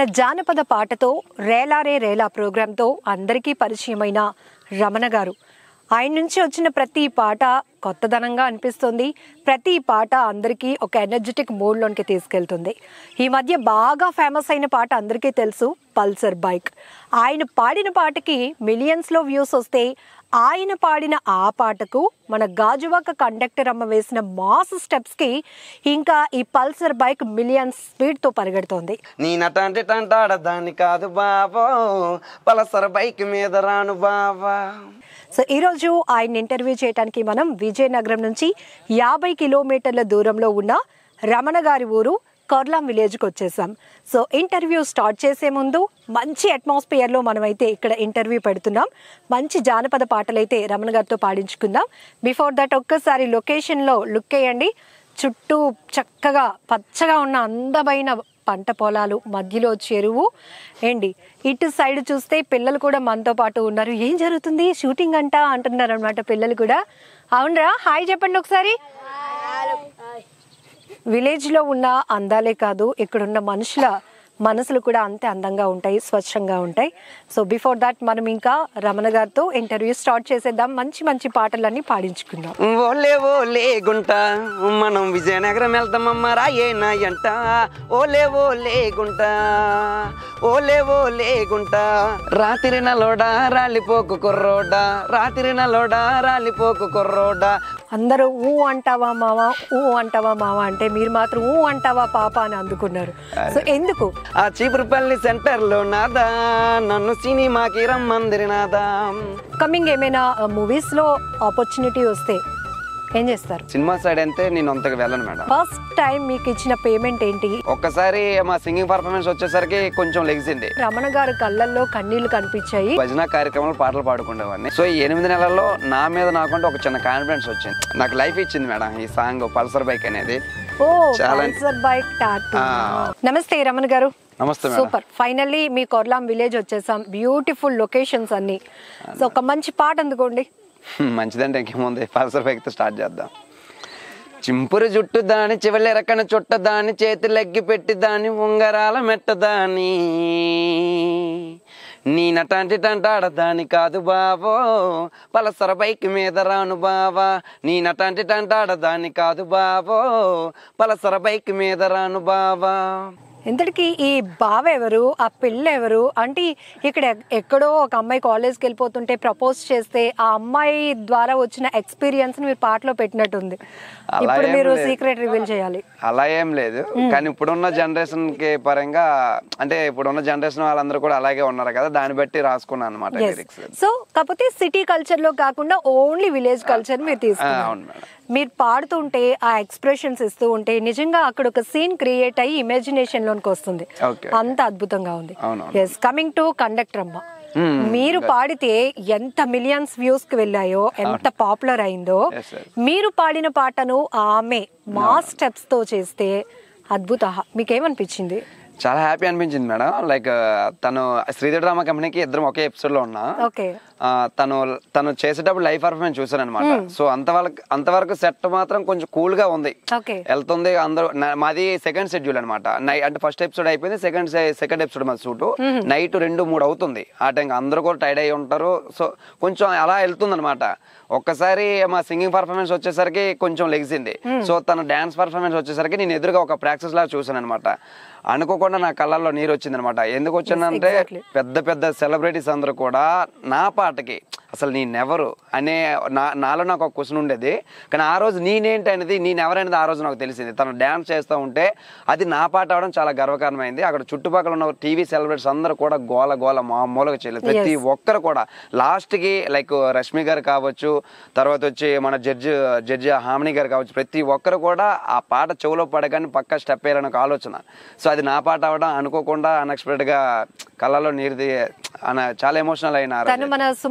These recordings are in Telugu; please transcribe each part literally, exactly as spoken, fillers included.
మన జానపద పాటతో రేలారే రేలా ప్రోగ్రాంతో అందరికీ పరిచయమైన రమణ గారు. ఆయన నుంచి వచ్చిన ప్రతి పాట కొత్తదనంగా అనిపిస్తుంది. ప్రతి పాట అందరికీ ఒక ఎనర్జెటిక్ మూడ్లోనికి తీసుకెళ్తుంది. ఈ మధ్య బాగా ఫేమస్ అయిన పాట అందరికీ తెలుసు, పల్సర్ బైక్. ఆయన పాడిన పాటకి మిలియన్స్లో వ్యూస్ వస్తే ఆయన పాడిన ఆ పాటకు మన గాజువాక కండక్టర్ అమ్మ వేసిన మాస్ స్టెప్స్కి ఇంకా ఈ పల్సర్ బైక్ మిలియన్స్ స్పీడ్తో పరిగెడుతోంది. నీ నటంటే టంటాడదాన్ని కాదు బాబా, పల్సర్ బైక్ మీద రాను బాబా. సో ఈరోజు ఆయన ఇంటర్వ్యూ చేయడానికి మనం విజయనగరం నుంచి యాభై కిలోమీటర్ల దూరంలో ఉన్న రమణ గారి ఊరు కొర్లాం విలేజ్కి వచ్చేసాం. సో ఇంటర్వ్యూ స్టార్ట్ చేసే ముందు మంచి అట్మాస్ఫియర్లో మనమైతే ఇక్కడ ఇంటర్వ్యూ పెడుతున్నాం. మంచి జానపద పాటలైతే రమణ గారితో పాడించుకుందాం. బిఫోర్ దట్ ఒక్కసారి లొకేషన్లో లుక్ వేయండి. చుట్టూ చక్కగా పచ్చగా ఉన్న అందమైన పంట పొలాలు, మధ్యలో చెరువు. ఏంటి ఇటు సైడ్ చూస్తే పిల్లలు కూడా మనతో పాటు ఉన్నారు. ఏం జరుగుతుంది, షూటింగ్ అంట అంటున్నారు అనమాట పిల్లలు కూడా. అవునరా, హాయ్ చెప్పండి ఒకసారి. విలేజ్లో ఉన్న అందాలే కాదు, ఇక్కడున్న మనుషుల మనసులు కూడా అంతే అందంగా ఉంటాయి, స్వచ్ఛంగా ఉంటాయి. సో బిఫోర్ దాట్ మనం ఇంకా రమణ గారితో ఇంటర్వ్యూ స్టార్ట్ చేసేద్దాం. మంచి మంచి పాటలన్నీ పాడించుకుందాం. ఓలే ఓలే గుంట మనం విజయనగరం వెళ్తామమ్మ రాయేనా ఎంట. ఓలే ఓలే గుంట ఓలే ఓలే గుంట రాత్రి నలోడా రాలిపోకు కుర్రోడా, రాత్రి నలోడా రాలిపోకు కుర్రోడా. అందరూ ఊ అంటావా మావా, ఊ అంటావా మావా అంటే మీరు మాత్రం ఊ అంటావా పాప అని అందుకున్నారు. సో ఎందుకు? ఆ చీపురుపల్లి సెంటర్ లో నాదా, నన్ను సినిమాకి రమ్మందిరి నాదా. కమింగ్ ఏమైనా మూవీస్ లో ఆపర్చునిటీ వస్తే ఏం చేస్తారు? సినిమా సైడ్ అయితే నేను అంతగా వెళ్ళను మేడం. ఫస్ట్ టైం మీకు ఇచ్చిన పేమెంట్ ఏంటి? ఒక్కసారి మా సింగింగ్ పర్ఫార్మెన్స్ వచ్చేసరికి కొంచెం లెగిసింది. రమణ గారి కళ్ళల్లో కన్నీళ్లు కనిపించాయి. భజన కార్యక్రమాలు పాటలు పాడుకునేవాడిని. సో ఈ ఎనిమిది నెలల్లో నా మీద నాకుంటే ఒక చిన్న కాన్ఫిడెన్స్ వచ్చింది. నాకు లైఫ్ ఇచ్చింది మేడం ఈ సాంగ్ పల్సర్ బైక్ అనేది. ఓ పల్సర్ బైక్ టాటూ. నమస్తే రమణ గారు. నమస్తే. సూపర్. ఫైనల్లీ మీ కొర్లాం విలేజ్ వచ్చేసాం. బ్యూటిఫుల్ లొకేషన్స్ అన్ని. సో ఒక మంచి పాట అందుకోండి. మంచిదంటే ఇంకేముంది, పల్సర్ బైక్ తో స్టార్ట్ చేద్దాం. చింపురు జుట్టు దాని చివరి రకన చుట్ట దాని చేతులెగ్గి పెట్టి దాని ఉంగరాల మెట్టదాని, నీ నటాంటి టంటాడదాని కాదు బావో, పల్సర్ బైక్ మీద రాను బావా. నీ నటాంటి టంటాడదాని కాదు బావో, పల్సర్ బైక్ మీద రాను బావా. ఇంతటికి ఈ బావ ఎవరు, ఆ పిల్ల ఎవరు అంటే ఇక్కడ ఎక్కడో ఒక అమ్మాయి కాలేజ్కి వెళ్ళిపోతుంటే ప్రపోజ్ చేస్తే ఆ అమ్మాయి ద్వారా వచ్చిన ఎక్స్పీరియన్స్ మీరు పాటలో పెట్టినట్టుంది. ఇప్పుడు మీరు సీక్రెట్ రివీల్ చేయాలి. అలా ఏం లేదు, కానీ ఇప్పుడున్న జనరేషన్ కి పరంగా అంటే ఇప్పుడున్న జనరేషన్ వాళ్ళందరూ కూడా అలాగే ఉన్నారు కదా, దాన్ని బట్టి రాసుకున్నాను అనమాట. సో కాకపోతే సిటీ కల్చర్ లో కాకుండా ఓన్లీ విలేజ్ కల్చర్ మీరు తీసుకున్నారు. మీరు పాడుతుంటే ఆ ఎక్స్ప్రెషన్స్ ఇస్తూ ఉంటే నిజంగా అక్కడ ఒక సీన్ క్రియేట్ అయ్యి ఇమాజినేషన్ లోనికి వస్తుంది. అంత అద్భుతంగా ఉంది. ఎస్, కమింగ్ టు కండక్టర్ అమ్మ, మీరు పాడితే ఎంత మిలియన్స్ వ్యూస్ కి వెళ్ళాయో, ఎంత పాపులర్ అయిందో. మీరు పాడిన పాటను ఆమె మా స్టెప్స్ తో చేస్తే అద్భుత. మీకేమనిపించింది? చాలా హ్యాపీ అనిపించింది మేడం. లైక్ తను శ్రీధర్ డ్రామా కంపెనీకి ఇద్దరం ఒకే ఎపిసోడ్ లో ఉన్నా. తను తను చేసేటప్పుడు లైవ్ పర్ఫార్మెన్స్ చూసాను అనమాట. సో అంతవరకు అంతవరకు సెట్ మాత్రం కొంచెం కూల్ గా ఉంది, వెళ్తుంది. అందరూ మాది సెకండ్ షెడ్యూల్ అనమాట. అంటే ఫస్ట్ ఎపిసోడ్ అయిపోయింది, సెకండ్ సెకండ్ ఎపిసోడ్ మాది షూట్ నైట్ రెండు మూడు అవుతుంది. ఆ టైం అందరూ కూడా టైర్డ్ అయి ఉంటారు. సో కొంచెం అలా వెళ్తుంది అనమాట. ఒక్కసారి మా సింగింగ్ పర్ఫార్మెన్స్ వచ్చేసరికి కొంచెం లెగిసింది. సో తన డాన్స్ పర్ఫార్మెన్స్ వచ్చేసరికి నేను ఎదురుగా ఒక ప్రాక్టీస్ లాగా చూసాను అనమాట. అనుకోకుండా నా కళ్ళల్లో నీరు వచ్చింది అనమాట. ఎందుకు వచ్చిందంటే పెద్ద పెద్ద సెలబ్రిటీస్ అందరూ కూడా నా పాటకి అసలు నేనెవరు అనే నా నాలో నాకు ఒక క్వశ్చన్ ఉండేది. కానీ ఆ రోజు నేనేంటి అనేది, నేనెవరనేది ఆ రోజు నాకు తెలిసింది. తను డ్యాన్స్ చేస్తూ ఉంటే అది నా పాట అవడం చాలా గర్వకారణమైంది. అక్కడ చుట్టుపక్కల ఉన్న టీవీ సెలబ్రిటీస్ అందరూ కూడా గోల గోల మామూలుగా చేయలేదు. ప్రతి ఒక్కరు కూడా లాస్ట్కి లైక్ రష్మి గారు కావచ్చు, తర్వాత వచ్చి మన జడ్జి జడ్జి హామిని గారు కావచ్చు, ప్రతి ఒక్కరు కూడా ఆ పాట చెవులో పడగానే పక్క స్టెప్ వేయాలని ఒక ఆలోచన. సో అది నా పాట అవడం అనుకోకుండా అన్ఎక్స్పెక్టెడ్ గా కళ్ళలో నీరుది చాలా ఎమోషనల్ అయినారు. తను మన సుమన్ టీవీకి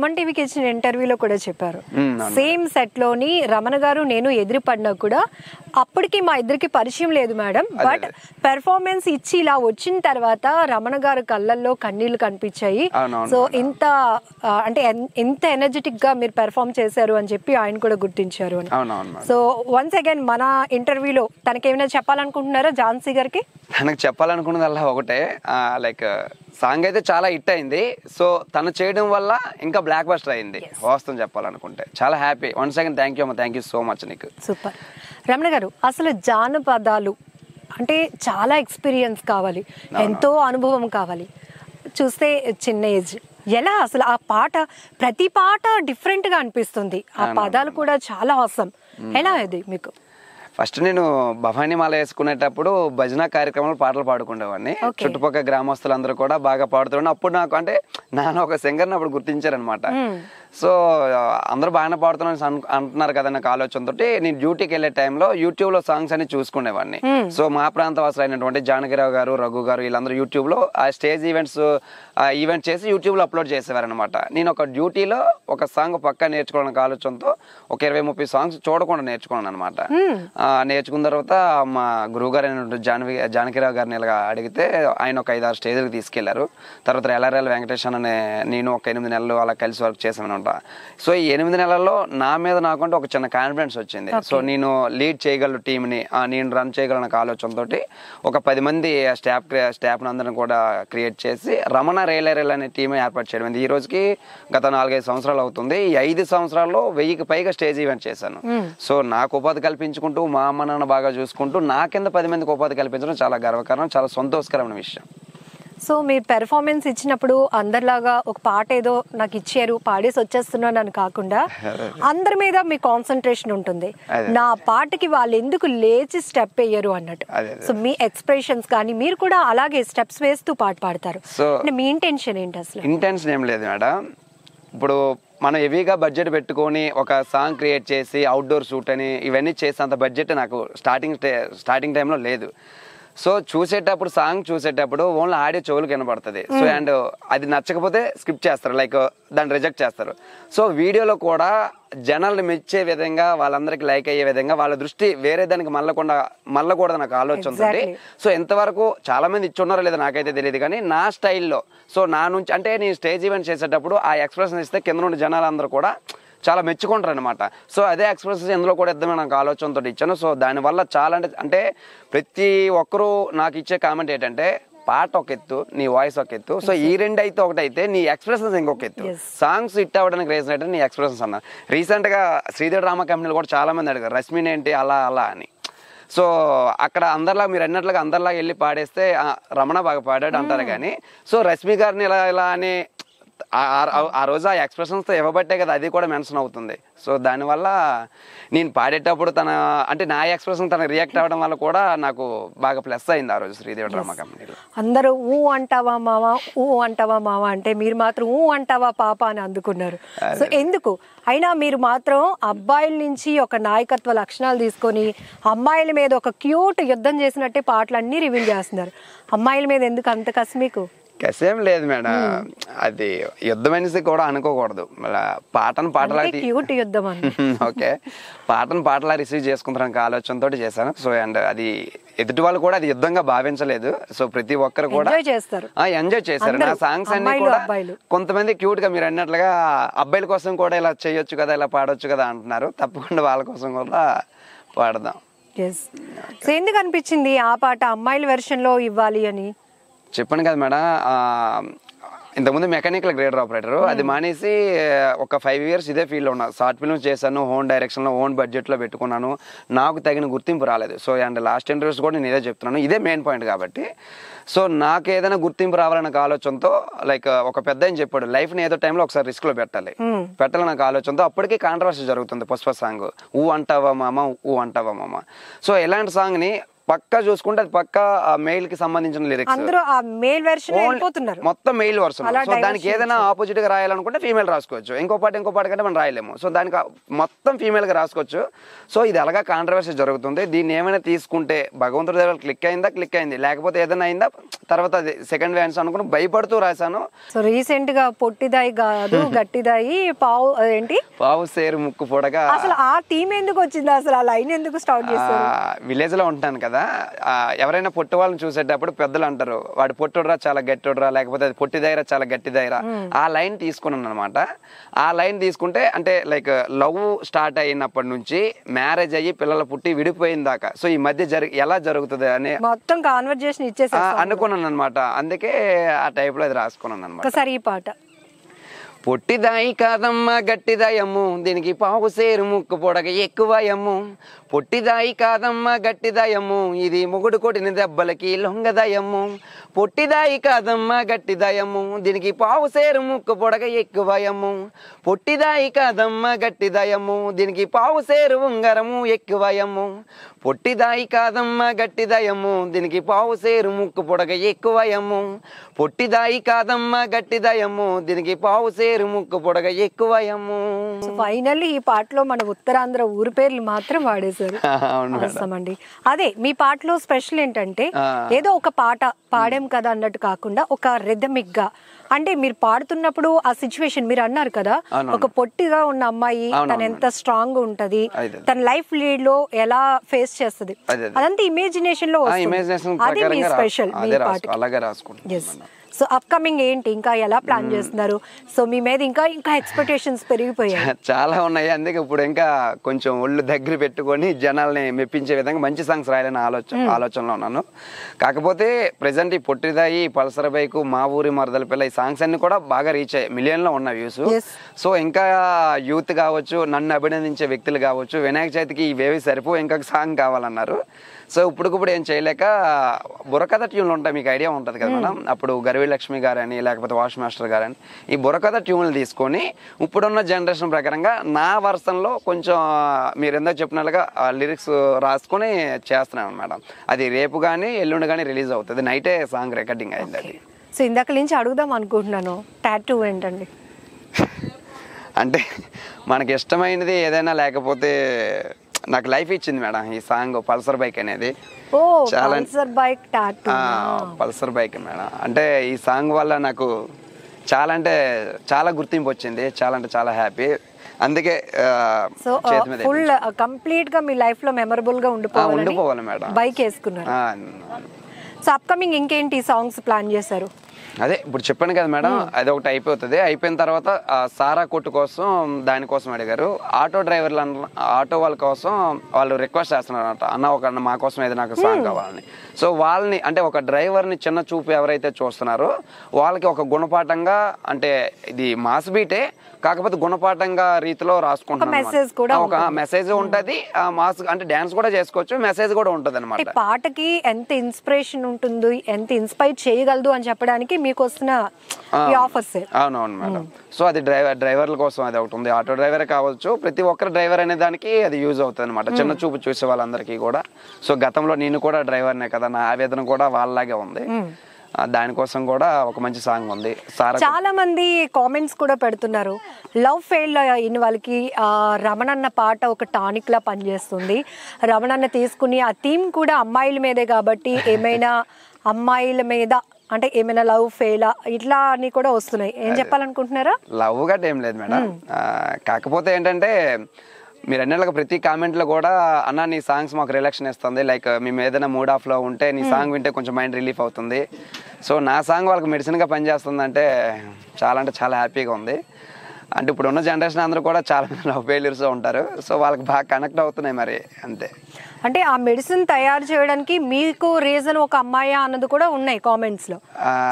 ఇచ్చిన ఇంటర్వ్యూలో కూడా చెప్పారు, సేమ్ సెట్ లోని రమణ గారు నేను ఎదురుపడినా కూడా అప్పటికి మా ఇద్దరికి పరిచయం లేదు మేడం, బట్ పెర్ఫార్మెన్స్ ఇచ్చి ఇలా వచ్చిన తర్వాత రమణ గారు కళ్ళల్లో కన్నీళ్లు కనిపించాయి. సో ఇంత అంటే ఎంత ఎనర్జెటిక్ గా మీరు పెర్ఫార్మ్ చేశారు అని చెప్పి ఆయన కూడా గుర్తించారు అని. సో వన్స్ అగైన్ మన ఇంటర్వ్యూలో తనకేమైనా చెప్పాలనుకుంటున్నారా ఝాన్సీ గారికి? తనకు చెప్పాలనుకున్నదల్లా ఒకటే, లైక్ సాంగ్ అయితే చాలా హిట్ అయింది, సో తను చేయడం వల్ల ఇంకా బ్లాక్ బస్టర్ అయింది. వాస్తవం చెప్పాలనుకుంటే చాలా happy. One second thank you అమ్మ, థ్యాంక్ యూ సో మచ్ నీకు. సూపర్. రమణ గారు, అసలు జానపదాలు అంటే చాలా ఎక్స్పీరియన్స్ కావాలి, ఎంతో అనుభవం కావాలి. చూస్తే చిన్న ఏజ్, ఎలా అసలు ఆ పాట ప్రతి పాట డిఫరెంట్ గా అనిపిస్తుంది, ఆ పదాలు కూడా చాలా అవసరం. ఎలా అది మీకు? ఫస్ట్ నేను భవానీ మాల వేసుకునేటప్పుడు భజన కార్యక్రమాలు పాటలు పాడుకునేవాడిని. చుట్టుపక్కల గ్రామస్తులందరూ కూడా బాగా పాడుతుండే. అప్పుడు నాకు అంటే నాన్న ఒక సింగర్ని అప్పుడు గుర్తించారనమాట. సో అందరూ బాగానే పాడుతున్నాను అంటున్నారు కదా నాకు ఆలోచనతో నేను డ్యూటీకి వెళ్ళే టైంలో యూట్యూబ్ లో సాంగ్స్ అని చూసుకునేవాడిని. సో మా ప్రాంతవాసులు అయినటువంటి జానకిరావు గారు, రఘు గారు వీళ్ళందరూ యూట్యూబ్ లో ఆ స్టేజ్ ఈవెంట్స్ ఈవెంట్ చేసి యూట్యూబ్ లో అప్లోడ్ చేసేవారు అనమాట. నేను ఒక డ్యూటీలో ఒక సాంగ్ పక్కా నేర్చుకోవడానికి ఆలోచనతో ఒక ఇరవై ముప్పై సాంగ్స్ చూడకుండా నేర్చుకున్నాను అనమాట. నేర్చుకున్న తర్వాత మా గురువు గారు అయినటువంటి జానవి జానకిరావు గారిని ఇలా అడిగితే ఆయన ఒక ఐదారు స్టేజ్కి తీసుకెళ్లారు. తర్వాత ఎల్ఆర్ఎల్ వెంకటేశ్వర అనే నేను ఒక ఎనిమిది నెలలు అలా కలిసి వర్క్ చేసాను. సో ఈ ఎనిమిది నెలల్లో నా మీద నాకంటే ఒక చిన్న కాన్ఫిడెన్స్ వచ్చింది. సో నేను లీడ్ చేయగలను టీంని, నేను రన్ చేయగలను ఆలోచనతో ఒక పది మంది స్టాఫ్ స్టాఫ్ అందరిని కూడా క్రియేట్ చేసి రమణ రైలర్ అనే టీం ఏర్పాటు చేయడం. ఈ రోజుకి గత నాలుగైదు సంవత్సరాలు అవుతుంది. ఈ ఐదు సంవత్సరాల్లో వెయ్యికి పైగా స్టేజ్ ఈవెంట్ చేశాను. సో నాకు ఉపాధి కల్పించుకుంటూ మా అమ్మ నాన్న బాగా చూసుకుంటూ నా కింద పది మందికి ఉపాధి కల్పించడం చాలా గర్వకారణం, చాలా సంతోషకరమైన విషయం. సో మీరు పెర్ఫార్మెన్స్ ఇచ్చినప్పుడు అందరిలాగా ఒక పాట ఏదో నాకు ఇచ్చారు పాడేసి వచ్చేస్తున్నాను అని కాకుండా అందరి మీద మీ కాన్సన్ట్రేషన్ ఉంటుంది. నా పాటకి వాళ్ళు ఎందుకు లేచి స్టెప్ వేయరు అన్నట్టు. సో మీ ఎక్స్ప్రెషన్స్ కానీ మీరు కూడా అలాగే స్టెప్స్ వేస్తూ పాట పాడతారు. సో మీ ఇంటెన్షన్ ఏంటి అసలు? ఇంటెన్షన్ ఏం లేదు మేడం. ఇప్పుడు మనం హెవీగా బడ్జెట్ పెట్టుకొని ఒక సాంగ్ క్రియేట్ చేసి అవుట్డోర్ షూట్ అని ఇవన్నీ చేసేంత బడ్జెట్ నాకు స్టార్టింగ్ స్టార్టింగ్ టైంలో లేదు. సో చూసేటప్పుడు సాంగ్ చూసేటప్పుడు ఓన్లీ ఆడియో చెవులకు వినపడుతుంది. సో అండ్ అది నచ్చకపోతే స్కిప్ చేస్తారు, లైక్ దాన్ని రిజెక్ట్ చేస్తారు. సో వీడియోలో కూడా జనాల్ని మెచ్చే విధంగా వాళ్ళందరికీ లైక్ అయ్యే విధంగా వాళ్ళ దృష్టి వేరే దానికి మళ్ళకుండా మళ్ళకూడదు నాకు ఆలోచనతో. సో ఎంతవరకు చాలా మంది ఇచ్చున్నారో లేదో నాకైతే తెలియదు, కానీ నా స్టైల్లో సో నా నుంచి అంటే నేను స్టేజ్ ఈవెంట్ చేసేటప్పుడు ఆ ఎక్స్ప్రెషన్ ఇస్తే కింద నుండి జనాలందరూ కూడా చాలా మెచ్చుకుంటారు అనమాట. సో అదే ఎక్స్ప్రెస్ ఎందులో కూడా ఇద్దామని నాకు ఆలోచనతో ఇచ్చాను. సో దానివల్ల చాలా అంటే అంటే ప్రతి ఒక్కరూ నాకు ఇచ్చే కామెంట్ ఏంటంటే పాట ఒక ఎత్తు, నీ వాయిస్ ఒక ఎత్తు, సో ఈ రెండు అయితే ఒకటైతే నీ ఎక్స్ప్రెషన్స్ ఇంకొక ఎత్తు. సాంగ్స్ హిట్ అవ్వడానికి రీజన్ అంటే నీ ఎక్స్ప్రెషన్స్ అన్నారు. రీసెంట్ గా శ్రీదేవి డ్రామా కంపెనీలు కూడా చాలా మంది అడిగారు రష్మిని ఏంటి అలా అలా అని. సో అక్కడ అందరిలా మీరు అన్నట్లుగా అందరిలాగా వెళ్ళి పాడేస్తే రమణ బాగా పాడాడు అంటారు, కానీ సో రష్మి గారిని ఇలా ఇలా అని ఆ రోజు ఆ ఎక్స్ప్రెషన్స్తో ఇవ్వబట్టే కదా అది కూడా మెన్షన్ అవుతుంది. సో దానివల్ల నేను పాడేటప్పుడు తన అంటే నా ఎక్స్ప్రెషన్ తన రియాక్ట్ అవ్వడం వల్ల కూడా నాకు బాగా ప్లస్ అయింది ఆ రోజు శ్రీదేవి డ్రామా కంపెనీలో. అందరూ ఊ అంటావా మావా ఊ అంటావా మావా అంటే మీరు మాత్రం ఊ అంటావా పాప అని అందుకున్నారు. సో ఎందుకు అయినా మీరు మాత్రం అబ్బాయిల నుంచి ఒక నాయకత్వ లక్షణాలు తీసుకొని అమ్మాయిల మీద ఒక క్యూట్ యుద్ధం చేసినట్టే పాటలన్నీ రివీల్ చేస్తున్నారు. అమ్మాయిల మీద ఎందుకు అంత కసి మీకు? కసేం లేదు మేడం, అది యుద్ధం అనేసి కూడా అనుకోకూడదు. పాటను పాటలా ఓకే పాటను పాటలా రిసీవ్ చేసుకుంటానికి ఆలోచనతో చేశాను. సో అండ్ అది ఎదుటి వాళ్ళు కూడా అది యుద్ధంగా భావించలేదు. సో ప్రతి ఒక్కరు కూడా ఎంజాయ్ చేశారు నా సాంగ్స్ అన్ని కూడా. కొంతమంది క్యూట్ గా మీరు అన్నట్లుగా అబ్బాయిల కోసం కూడా ఇలా చేయొచ్చు కదా ఇలా పాడొచ్చు కదా అంటున్నారు. తప్పకుండా వాళ్ళ కోసం కూడా పాడదాం. ఎందుకు అనిపించింది ఆ పాట అమ్మాయిల వెర్షన్ లో ఇవ్వాలి అని? చెప్పాను కదా మేడం, ఇంతకుముందు మెకానికల్ గ్రేడర్ ఆపరేటర్, అది మానేసి ఒక ఫైవ్ ఇయర్స్ ఇదే ఫీల్డ్లో ఉన్నా. షార్ట్ ఫిల్మ్స్ చేశాను, ఓన్ డైరెక్షన్లో ఓన్ బడ్జెట్లో పెట్టుకున్నాను. నాకు తగిన గుర్తింపు రాలేదు. సో అండ్ లాస్ట్ ఇంటర్వ్యూస్ కూడా నేను ఇదే చెప్తున్నాను, ఇదే మెయిన్ పాయింట్ కాబట్టి. సో నాకు ఏదైనా గుర్తింపు రావాలన్న ఆలోచనతో లైక్ ఒక పెద్ద అని చెప్పాడు లైఫ్ని ఏదో టైంలో ఒకసారి రిస్క్లో పెట్టాలి పెట్టాలి నాకు ఆలోచనతో అప్పటికీ కాంట్రవర్సీ జరుగుతుంది. పుష్ప సాంగ్ ఊ అంటావా మామ ఊ అంటావా మామ. సో ఇలాంటి సాంగ్ని పక్కా చూసుకుంటే అది పక్కా మెయిల్ కి సంబంధించిన లిరిక్స్, అందరూ ఆ మేల్ వెర్షన్ వెళ్ళిపోతున్నారు, మొత్తం మెయిల్ వర్షన్. సో దానికి ఏదైనా ఆపోజిట్ గా రాయాలనుకుంటే ఫీమేల్ రాసుకోవచ్చు, ఇంకో పాట ఇంకో పాట కంటే మనం రాయలేము. సో దానికి మొత్తం ఫీమేల్ గా రాసుకోవచ్చు. సో ఇది అలాగా కాంట్రవర్సీ జరుగుతుంది. దీన్ని ఏమైనా తీసుకుంటే భగవంతుడి దగ్గర క్లిక్ అయిందా, క్లిక్ అయింది, లేకపోతే ఏదైనా అయిందా తర్వాత అది సెకండ్ వ్యాన్స్ అనుకుని భయపడుతూ రాశాను. సో రీసెంట్ గా పొట్టిదాయి కాదు గట్టిదాయి పావు ఏంటి పావు సేరు ముక్కు పొడగా, అసలు ఆ థీమ్ ఎందుకు వచ్చింది, అసలు ఆ లైన్ ఎందుకు స్టార్ట్ చేశారు? విలేజ్ లో ఉంటాను కదా, ఎవరైనా పొట్టు వాళ్ళని చూసేటప్పుడు పెద్దలు అంటారు వాడు పొట్టుడురా చాలా గట్టిడురా, లేకపోతే అది పొట్టి దగ్గర చాలా గట్టి దగ్గర. ఆ లైన్ తీసుకున్నాను అనమాట. ఆ లైన్ తీసుకుంటే అంటే లైక్ లవ్ స్టార్ట్ అయినప్పటి నుంచి మ్యారేజ్ అయ్యి పిల్లలు పుట్టి విడిపోయిన దాకా, సో ఈ మధ్య జరిగి ఎలా జరుగుతుంది అని మొత్తం కాన్వర్జేషన్ ఇచ్చేసా అనుకున్నాను అనమాట. అందుకే ఆ టైప్ లో అది రాసుకున్నాను అనమాట. ఒకసారి ఈ పాట. పొట్టిదాయి కాదమ్మా గట్టిదాయమ్ము, దీనికి పావు సేరు ముక్కు పొడగ ఎక్కువయమ్ము. పొట్టిదాయి కాదమ్మా గట్టిదాయమ్ము, ఇది మొగుడు కొట్టిన దెబ్బలకి లొంగదాయమ్ము. పొట్టిదాయి కాదమ్మా గట్టిదాయమ్ము, దీనికి పావు సేరు ముక్కు పొడగ ఎక్కువయమ్ము. పొట్టిదాయి కాదమ్మా గట్టిదాయమ్ము, దీనికి పావు సేరు ఉంగరము ఎక్కువయమ్ము. పొట్టిదాయి కాదమ్మా గట్టిదాయమ్ము, దీనికి పావు సేరు ముక్కు పొడగ ఎక్కువయమ్ము. పొట్టిదాయి కాదమ్మా గట్టిదాయమ్ము, దీనికి పావు సేరు ముక్కు పొడగ ఎక్కువయమ్ము. ఫైనల్లీ ఈ పాటలో మన ఉత్తరాంధ్ర ఊరు పేర్లు మాత్రం వాడేశారు. అండి అదే మీ పాటలో స్పెషల్ ఏంటంటే ఏదో ఒక పాట పాడాం కదా అన్నట్టు కాకుండా ఒక రిథమిక్ గా, అంటే మీరు పాడుతున్నప్పుడు ఆ సిచ్యువేషన్ మీరు అన్నారు కదా, ఒక పొట్టిగా ఉన్న అమ్మాయి తను ఎంత స్ట్రాంగ్ గా ఉంటది, తన లైఫ్ లీడ్ లో ఎలా ఫేస్ చేస్తుంది, అదంతా ఇమేజినేషన్ లో వస్తుంది. అది మీ స్పెషల్ మీ పాట. సో అప్కమింగ్ ఏంటి, ఇంకా ఎలా ప్లాన్ చేస్తున్నారు? సో మీ మీద ఇంకా ఇంకా ఎక్స్పెక్టేషన్స్ పెరిగిపోయాయి. చాలా ఉన్నాయి. అందుకే ఇప్పుడు ఇంకా కొంచెం ఒళ్ళు దగ్గర పెట్టుకొని జనాల్ని మెప్పించే విధంగా మంచి సాంగ్స్ రాయాలని ఆలోచన ఆలోచనలో ఉన్నాను. కాకపోతే ప్రెసెంట్ ఈ పొట్టిదాయి, పల్సర్ బైక్, మా ఊరి మరదల పిల్ల ఈ సాంగ్స్ అన్ని కూడా బాగా రీచ్ అయ్యాయి, మిలియన్ లో ఉన్న వ్యూస్. సో ఇంకా యూత్ కావచ్చు, నన్ను అభినందించే వ్యక్తులు కావచ్చు, వినాయక చవితికి ఇవేవి సరిపో ఇంకొక సాంగ్ కావాలన్నారు. సో ఇప్పుడుకిప్పుడు ఏం చేయలేక బుర్రకథ ట్యూన్లు ఉంటాయి, మీకు ఐడియా ఉంటుంది కదా మేడం. అప్పుడు గర్వీ లక్ష్మి గారని లేకపోతే వాష్ మాస్టర్ గారని ఈ బుర్రకథ ట్యూన్లు తీసుకొని ఇప్పుడున్న జనరేషన్ ప్రకారంగా నా వర్షన్లో కొంచెం మీరు ఎందుకు చెప్పినట్లుగా లిరిక్స్ రాసుకొని చేస్తున్నాను మేడం. అది రేపు కానీ ఎల్లుండి కానీ రిలీజ్ అవుతుంది. నైటే సాంగ్ రికార్డింగ్ అయింది అది. సో ఇందాక నుంచి అడుగుదాం అనుకుంటున్నాను, టాటూ ఏంటండి? అంటే మనకి ఇష్టమైనది ఏదైనా, లేకపోతే నాకు లైఫ్ ఇచ్చింది మేడం ఈ సాంగ్ పల్సర్ బైక్ అనేది. Pulsar bike tattoo, Pulsar bike madam. అంటే ఈ సాంగ్ వల్ల నాకు చాలా అంటే చాలా గుర్తింపు వచ్చింది, చాలా అంటే చాలా హ్యాపీ. అందుకే సో ఫుల్ కంప్లీట్ గా మీ లైఫ్ లో మెమరబుల్ గా ఉండిపోవాలి ఉండిపోవాలి మేడం బైక్ వేసుకున్నారు. సో అప్కమింగ్ ఇంకేంటి సాంగ్స్ ప్లాన్ చేశారు? అదే ఇప్పుడు చెప్పాను కదా మేడం, అది ఒకటి అయిపోతుంది. అయిపోయిన తర్వాత సారా కొట్టు కోసం దానికోసం అడిగారు. ఆటో డ్రైవర్లు ఆటో వాళ్ళ కోసం వాళ్ళు రిక్వెస్ట్ చేస్తున్నారు అనమాట, అన్న ఒక మా కోసం ఏదైనా నాకు సాంగ్ కావాలని. సో వాళ్ళని అంటే ఒక డ్రైవర్ని చిన్న చూపు ఎవరైతే చూస్తున్నారో వాళ్ళకి ఒక గుణపాఠంగా, అంటే ఇది మాస్ బీటే కాకపోతే గుణపాఠంగా రీతిలో రాసుకుంటున్నాను. ఒక మెసేజ్ ఉంటది, మాస్ అంటే డాన్స్ కూడా చేసుకోవచ్చు, మెసేజ్ కూడా ఉంటది అనమాట. పాటకి ఎంత ఇన్స్పిరేషన్ ఉంటుంది, ఎంత ఇన్స్పైర్ చేయగలదు అని చెప్పడానికి మీకు వస్తున్న ఆఫర్స్. అవునవును మేడం. సో అది డ్రైవర్ డ్రైవర్ల కోసం అది ఒకటి ఉంది. ఆటో డ్రైవర్ కావచ్చు, ప్రతి ఒక్కరు డ్రైవర్ అనే దానికి అది యూజ్ అవుతుంది అనమాట, చిన్న చూపు చూసే వాళ్ళందరికీ కూడా. సో గతంలో నేను కూడా డ్రైవర్నే కదా, నా ఆవేదన కూడా వాళ్ళలాగే ఉంది. దానికోసం కూడా ఒక మంచి సాంగ్ ఉంది. చాలా మంది కామెంట్స్ కూడా పెడుతున్నారు, లవ్ ఫెయిల్ అయిన వాళ్ళకి రమణన్న పాట ఒక టానిక్ లా పనిచేస్తుంది. రమణన్న తీసుకుని ఆ థీమ్ కూడా అమ్మాయిల మీదే కాబట్టి ఏమైనా అమ్మాయిల మీద అంటే ఏమైనా లవ్ ఫెయిల్ ఇట్లా అని కూడా వస్తున్నాయి, ఏం చెప్పాలనుకుంటున్నారా? లవ్ గట్ ఏం లేదు మేడం. కాకపోతే ఏంటంటే మీరు అన్నట్లుగా ప్రతి కామెంట్లో కూడా అన్న నీ సాంగ్స్ మాకు రిలాక్షన్ ఇస్తుంది, లైక్ మేము ఏదైనా మూడ్ ఆఫ్లో ఉంటే నీ సాంగ్ వింటే కొంచెం మైండ్ రిలీఫ్ అవుతుంది. సో నా సాంగ్ వాళ్ళకి మెడిసిన్గా పనిచేస్తుంది అంటే చాలా అంటే చాలా హ్యాపీగా ఉంది. అంటే ఇప్పుడు ఉన్న జనరేషన్ అందరూ కూడా చాలా మంది లవ్ ఫెయిల్యూర్స్ ఉంటారు, సో వాళ్ళకి బాగా కనెక్ట్ అవుతున్నాయి మరి అంతే. అంటే ఆ మెడిసిన్ తయారు చేయడానికి మీకు రీజన్ ఒక అమ్మాయి అన్నది కూడా ఉన్నాయి కామెంట్స్ లో.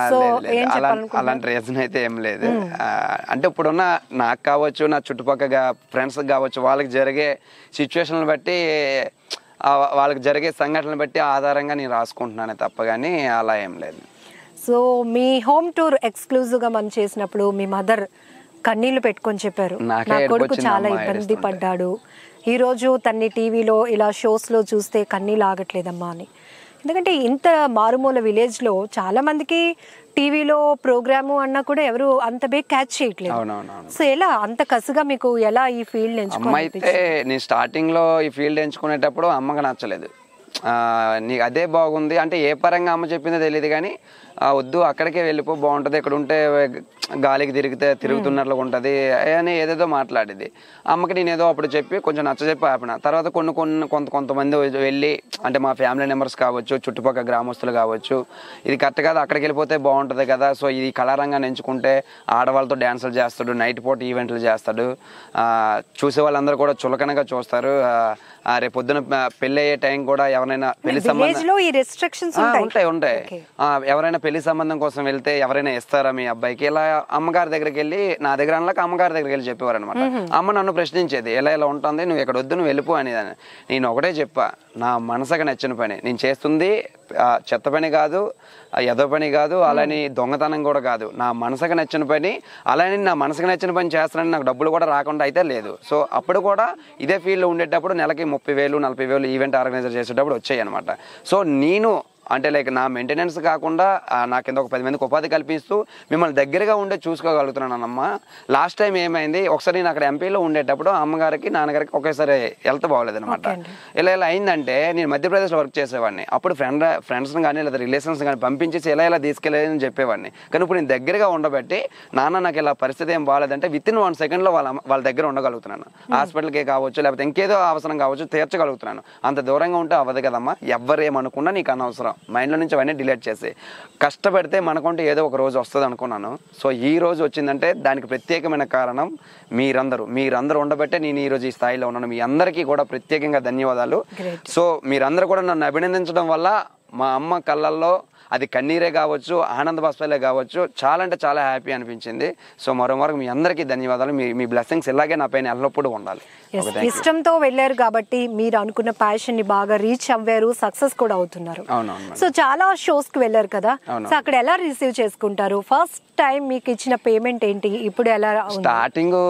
అలాంటి రీజన్ అయితే ఏం లేదు. అంటే ఇప్పుడున్న నాకు కావచ్చు, నా చుట్టుపక్కల ఫ్రెండ్స్ కావచ్చు, వాళ్ళకి జరిగే సిచ్యువేషన్లు బట్టి, వాళ్ళకి జరిగే సంఘటనలు బట్టి ఆధారంగా నేను రాసుకుంటున్నానే తప్ప కానీ అలా ఏం లేదు. సో మీ హోమ్ టూర్ ఎక్స్క్లూజివ్ గా మనం చేసినప్పుడు మీ మదర్ కన్నీళ్లు పెట్టుకొని చెప్పారు, నా కొడుకు చాలా ఇబ్బంది పడ్డాడు, ఈ రోజు తన్ని టీవీలో ఇలా షోస్ లో చూస్తే కన్నీళ్ళు ఆగట్లేదమ్మా అని. ఎందుకంటే ఇంత మారుమూల విలేజ్ లో చాలా మందికి టీవీలో ప్రోగ్రాము అన్నా కూడా ఎవరు అంత బే క్యాచ్ చేయట్లేదు. సో ఎలా అంత కసిగా మీకు ఎలా ఈ ఫీల్డ్ ఎంచుకున్నాను? అమ్మ అయితే నేను స్టార్టింగ్ లో ఈ ఫీల్డ్ ఎంచుకునేటప్పుడు అమ్మకి నచ్చలేదు. నీకు అదే బాగుంది అంటే ఏ పరంగా అమ్మ చెప్పిందో తెలియదు కానీ వద్దు అక్కడికే వెళ్ళిపో బాగుంటుంది, ఇక్కడ ఉంటే గాలికి తిరిగితే తిరుగుతున్నట్లు ఉంటుంది అని ఏదేదో మాట్లాడేది. అమ్మకి నేను ఏదో అప్పుడు చెప్పి కొంచెం నచ్చ చెప్పి ఆపిన. తర్వాత కొన్ని కొన్ని కొంత కొంతమంది వెళ్ళి అంటే మా ఫ్యామిలీ మెంబర్స్ కావచ్చు, చుట్టుపక్కల గ్రామస్తులు కావచ్చు, ఇది కరెక్ట్ కదా అక్కడికి వెళ్ళిపోతే బాగుంటుంది కదా, సో ఇది కళారంగాన్ని ఎంచుకుంటే ఆడవాళ్ళతో డ్యాన్సులు చేస్తాడు, నైట్ పూట ఈవెంట్లు చేస్తాడు, చూసే వాళ్ళందరూ కూడా చులకనగా చూస్తారు, రేపు పొద్దున పెళ్లి అయ్యే టైం కూడా ఎవరైనా పెళ్లి సంబంధం ఉంటాయి ఉంటాయి ఎవరైనా పెళ్లి సంబంధం కోసం వెళ్తే ఎవరైనా ఇస్తారా మీ అబ్బాయికి, ఇలా అమ్మగారి దగ్గరికి వెళ్ళి నా దగ్గర అనలేక అమ్మగారి దగ్గరికి వెళ్ళి చెప్పేవారు అనమాట. అమ్మ నన్ను ప్రశ్నించేది ఎలా ఇలా ఉంటుంది, నువ్వు ఇక్కడ వద్దు నువ్వు వెళ్ళిపో అనేదాన్ని. నేను ఒకటే చెప్పా, నా మనసుకు నచ్చిన పని నేను చేస్తుంది, చెత్త పని కాదు, ఎదో పని కాదు, అలాని దొంగతనం కూడా కాదు, నా మనసుకు నచ్చిన పని. అలానే నా మనసుకు నచ్చిన పని చేస్తానని నాకు డబ్బులు కూడా రాకుండా అయితే లేదు. సో అప్పుడు కూడా ఇదే ఫీల్డ్లో ఉండేటప్పుడు నెలకి ముప్పై వేలు నలభై వేలు ఈవెంట్ ఆర్గనైజర్ చేసేటప్పుడు వచ్చాయి అనమాట. సో నేను అంటే లైక్ నా మెయింటెనెన్స్ కాకుండా నా కింద ఒక పది మందికి ఉపాధి కల్పిస్తూ మిమ్మల్ని దగ్గరగా ఉండే చూసుకోగలుగుతున్నాను అమ్మ. లాస్ట్ టైం ఏమైంది, ఒకసారి నేను అక్కడ ఎంపీలో ఉండేటప్పుడు అమ్మగారికి నాన్నగారికి ఒకేసారి హెల్త్ బాగోలేదు అనమాట. ఇలా ఇలా అయిందంటే నేను మధ్యప్రదేశ్లో వర్క్ చేసేవాడిని. అప్పుడు ఫ్రెండ్ ఫ్రెండ్స్ని కానీ లేదా రిలేషన్స్ కానీ పంపించేసి ఇలా ఇలా తీసుకెళ్ళేదని చెప్పేవాడిని. కానీ ఇప్పుడు నేను దగ్గరగా ఉండబట్టి నాన్న నాకు ఇలా పరిస్థితి ఏం బాగాలేదంటే విత్ ఇన్ వన్ సెకండ్లో వాళ్ళ వాళ్ళ దగ్గర ఉండగలుగుతున్నాను. హాస్పిటల్కే కావచ్చు లేకపోతే ఇంకేదో అవసరం కావచ్చు తీర్చగలుగుతున్నాను. అంత దూరంగా ఉంటే అవ్వదు కదమ్మా, ఎవరేమనుకున్నా నీకు అనవసరం, మైండ్లో నుంచి అవన్నీ డిలీట్ చేసి కష్టపడితే మనకుంటే ఏదో ఒక రోజు వస్తుంది అనుకున్నాను. సో ఈ రోజు వచ్చిందంటే దానికి ప్రత్యేకమైన కారణం మీరందరూ మీరందరూ ఉండబట్టే నేను ఈ రోజు ఈ స్థాయిలో ఉన్నాను. మీ అందరికీ కూడా ప్రత్యేకంగా ధన్యవాదాలు. సో మీరందరూ కూడా నన్ను అభినందించడం వల్ల మా అమ్మ కళ్ళల్లో అది కన్నీరే కావచ్చు, ఆనంద బాష్పాలే కావచ్చు, చాలా అంటే చాలా హ్యాపీ అనిపించింది. సో మరోమరో మీ అందరికీ ధన్యవాదాలు. మీ మీ బ్లెస్సింగ్స్ ఇలాగే నా పైన ఎల్లప్పుడూ ఉండాలి. ఇష్టంతో వెళ్ళారు కాబట్టి మీరు అనుకున్న ప్యాషన్ ని బాగా రీచ్ అవ్వారు, సక్సెస్ కూడా అవుతున్నారు. సో చాలా షోస్ కి వెళ్ళారు కదా, సో అక్కడ ఎలా రిసీవ్ చేసుకుంటారు? ఫస్ట్ టైం మీకు ఇచ్చిన పేమెంట్ ఏంటి, ఇప్పుడు ఎలా? స్టార్టింగ్